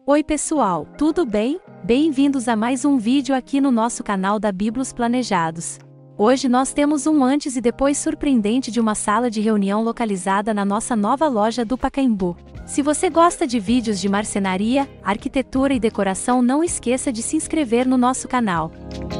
Oi pessoal, tudo bem? Bem-vindos a mais um vídeo aqui no nosso canal da Bíblios Planejados. Hoje nós temos um antes e depois surpreendente de uma sala de reunião localizada na nossa nova loja do Pacaembu. Se você gosta de vídeos de marcenaria, arquitetura e decoração, não esqueça de se inscrever no nosso canal.